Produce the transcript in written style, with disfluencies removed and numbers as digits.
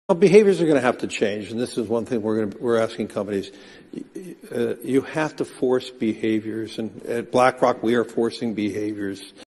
Well, behaviors are going to have to change, and this is one thing we're asking companies. You have to force behaviors, and at BlackRock we are forcing behaviors.